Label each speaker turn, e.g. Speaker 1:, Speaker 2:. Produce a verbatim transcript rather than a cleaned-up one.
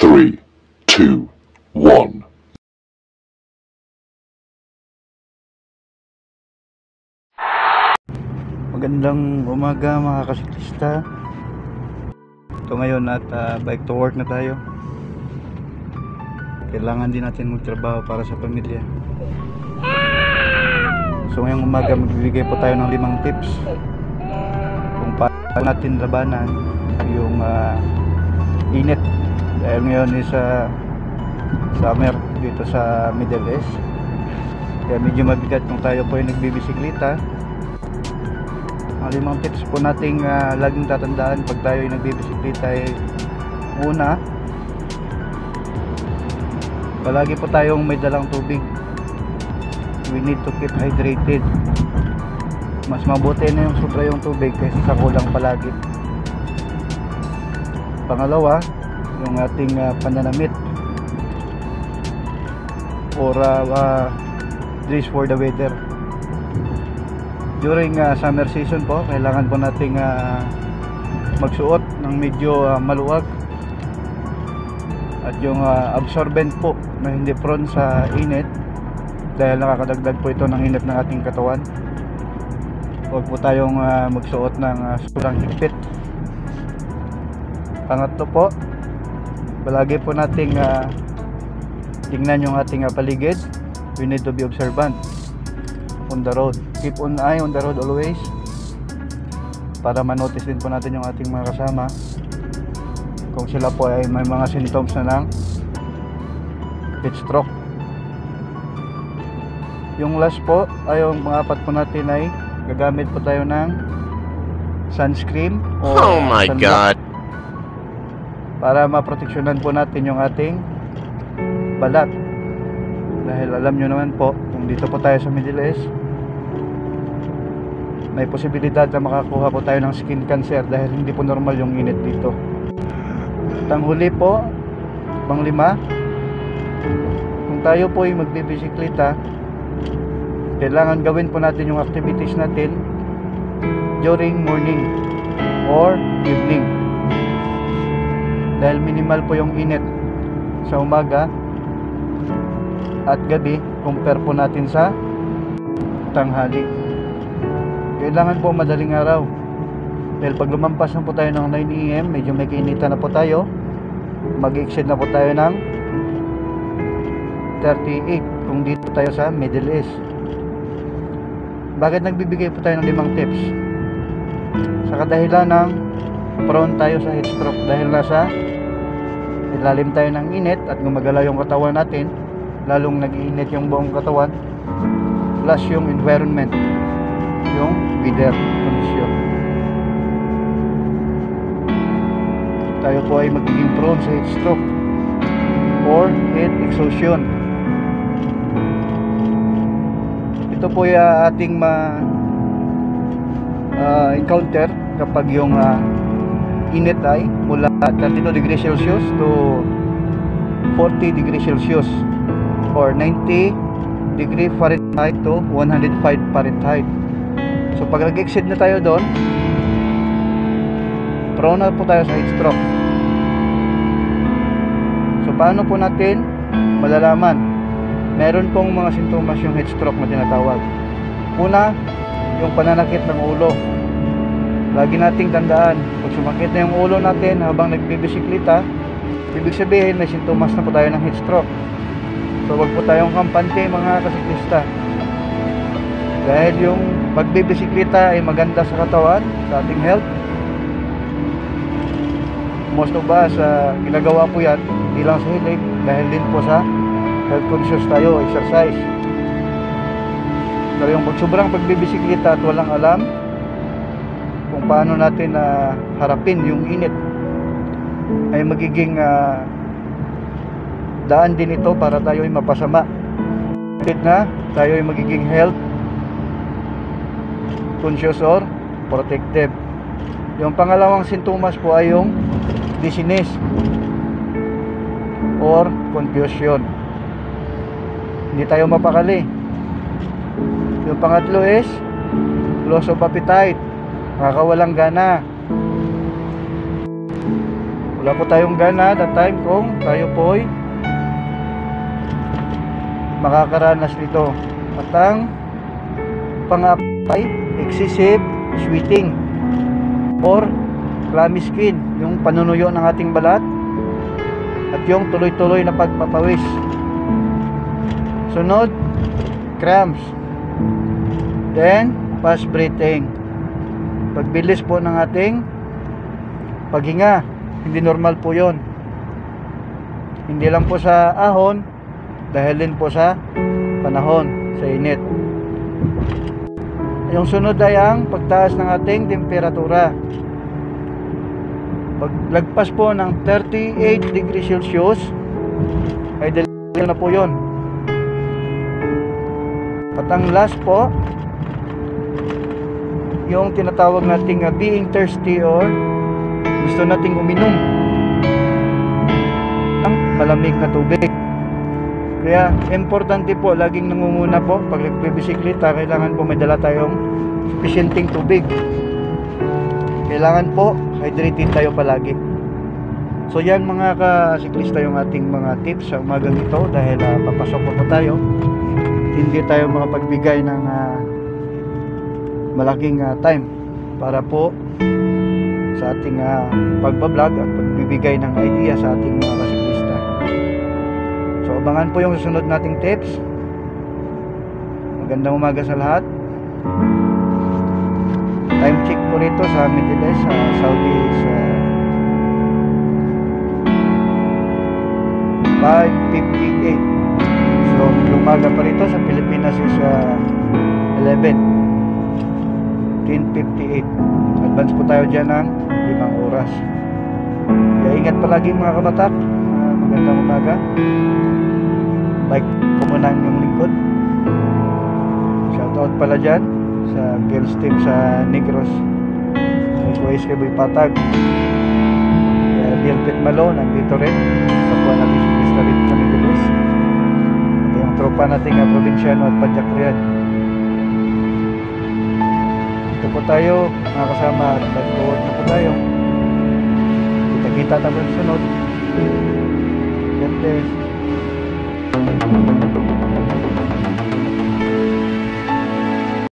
Speaker 1: three, two, one.
Speaker 2: Magandang umaga mga kasiklista. Ito ngayon at uh, bike to work na tayo. Kailangan din natin magtrabaho para sa pamilya. So ngayong umaga magbibigay po tayo ng limang tips kung paano natin labanan yung uh, init. Dahil ngayon is uh, summer dito sa Middle East. Kaya medyo mabigat kung tayo po ay nagbibisikleta. Ang limang tips po nating uh, laging tatandaan pag tayo ay nagbibisikleta ay una, palagi po tayong may dalang tubig. We need to keep hydrated. Mas mabuti na yung sobra yung tubig kaysa sa kulang palagi. Pangalawa, yung ating uh, pananamit or uh, uh, dress for the weather. During uh, summer season po, kailangan po nating uh, magsuot ng medyo uh, maluwag at yung uh, absorbent po na hindi prone sa init, dahil nakakadagdag po ito ng init ng ating katawan. Huwag po tayong uh, magsuot ng uh, sobrang higpit. Pangatlo po, palagi po nating uh, tingnan yung ating uh, paligid. We need to be observant on the road. Keep an eye on the road always, para manotice din po natin yung ating mga kasama kung sila po ay may mga symptoms na ng heat stroke. Yung last po ay yung mga apat po natin ay gagamit po tayo ng sunscreen o
Speaker 3: oh my god,
Speaker 2: para maproteksyonan po natin yung ating balat. Dahil alam nyo naman po, kung dito po tayo sa Middle East, may posibilidad na makakuha po tayo ng skin cancer dahil hindi po normal yung init dito. At ang huli po, panglima, kung tayo po ay magbibisikleta, kailangan gawin po natin yung activities natin during morning or evening, dahil minimal po yung init sa umaga at gabi compare po natin sa tanghali. Kailangan po madaling araw, dahil pag lumampas na po tayo ng nine A M medyo may kainitan na po tayo, mag-exceed na po tayo ng thirty-eight kung dito tayo sa Middle East. Bakit nagbibigay po tayo ng limang tips? Sa kadahilan ng prone tayo sa heat stroke, dahil nasa ilalim tayo ng init at gumagalaw yung katawan natin, lalong nag-iinit yung buong katawan, plus yung environment, yung weather condition. Tayo po ay magiging prone sa heat stroke or heat exhaustion. Ito po ay uh, ating ma uh, encounter kapag yung uh, init ay mula thirty-two degrees Celsius to forty degrees Celsius or ninety degree Fahrenheit to one hundred five Fahrenheit. So pag nag-exceed na tayo doon, prone na po tayo sa heat stroke. So paano po natin malalaman? Meron pong mga sintomas yung heat stroke na tinatawag. Una, yung pananakit ng ulo. Lagi nating tandaan, pag sumakit na yung ulo natin habang nagbibisikleta, ibig sabihin may sintomas na po tayo ng heat stroke. So wag po tayong kampante mga kasiklista, dahil yung pagbibisikleta ay maganda sa katawan, sa ating health. Most of us uh, ginagawa po yan hindi lang sa hilig, dahil din po sa health conscious tayo, exercise. Pero yung sobrang pagbibisikleta at walang alam kung paano natin uh, harapin yung init, ay magiging uh, daan din ito para tayo ay mapasama. Kahit na tayo ay magiging health conscious or protective. Yung pangalawang sintomas po ay yung dizziness or confusion. Hindi tayo mapakali. Yung pangatlo is loss of appetite, nakakawalang gana. Wala po tayong gana that time kung tayo po'y makakaranas nito. At ang pang-apat ay excessive sweating or clammy skin, yung panunuyo ng ating balat at yung tuloy-tuloy na pagpapawis. Sunod, cramps. Then, fast breathing. Pagbilis po ng ating paghinga, hindi normal po yon. Hindi lang po sa ahon, dahil din po sa panahon, sa init. Yung sunod ay ang pagtaas ng ating temperatura. Paglagpas po ng thirty-eight degrees Celsius ay dahil na po yon. At ang last po, yung tinatawag nating uh, being thirsty or gusto nating uminom ng malamig na tubig. Kaya importante po, laging nangunguna po pag nagbibisikleta, kailangan po may dala tayong sufficienting tubig. Kailangan po hydrated tayo palagi. So yan mga kasiklista, yung ating mga tips sa umagang ito, dahil uh, papasok pa po tayo. Hindi tayo makapagbigay ng uh, malaking uh, time para po sa ating uh, pagbablog at pagbibigay ng idea sa ating mga kasiklista. So abangan po yung susunod nating tips. Magandang umaga sa lahat. Time check po rito sa Middle East, sa Saudi, sa five fifty-eight. So umaga pa rito sa Pilipinas is uh, eleven ten fifty-eight. Advance po tayo dyan ng limang oras. Kaya ingat palagi mga kabatak. uh, Magandang umaga. Like po muna yung lingkod. Shoutout pala dyan sa girls team sa Negros, Kuwais kay Boy Patag, uh, Dilpit Malo nandito rin. Kapwa natin si Krista rin sa Middle East. At yung tropa nating uh, probinsyano at Padjak Riyadh. Ito po tayo mga kasama, at nagtuwad na po tayo. Kita-kita na po sunod. God bless.